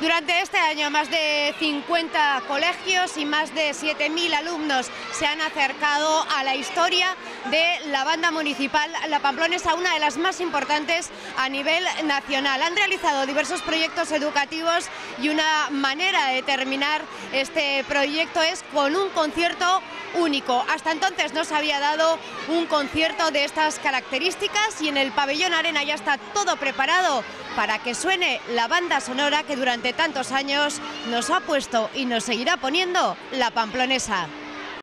Durante este año más de 50 colegios y más de 7.000 alumnos se han acercado a la historia de la banda municipal La Pamplonesa, una de las más importantes a nivel nacional. Han realizado diversos proyectos educativos y una manera de terminar este proyecto es con un concierto único. Hasta entonces no se había dado un concierto de estas características y en el pabellón Arena ya está todo preparado para que suene la banda sonora que durante tantos años nos ha puesto y nos seguirá poniendo La Pamplonesa.